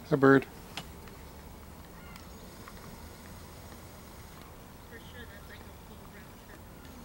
A bird. For sure, that's like a full round trip.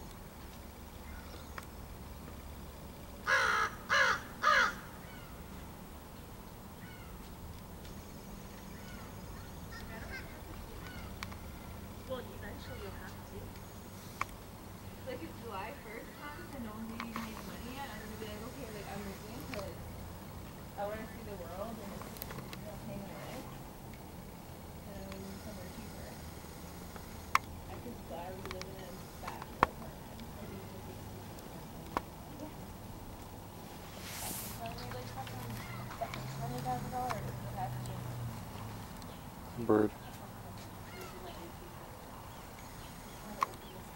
Like, I don't know how to feel. Well, eventually you'll have to. Like, if July 1st comes and no one's even made money yet, I'm gonna be like, okay, like, I'm moving because I want to see the world and it's gonna pay my rent. And I'm gonna move somewhere cheaper. I could gladly live in a bachelor apartment. I think it would be super expensive. Yeah. So I made like fucking $20,000 the past year. Bird. Losing my AP credit. One of the OPs.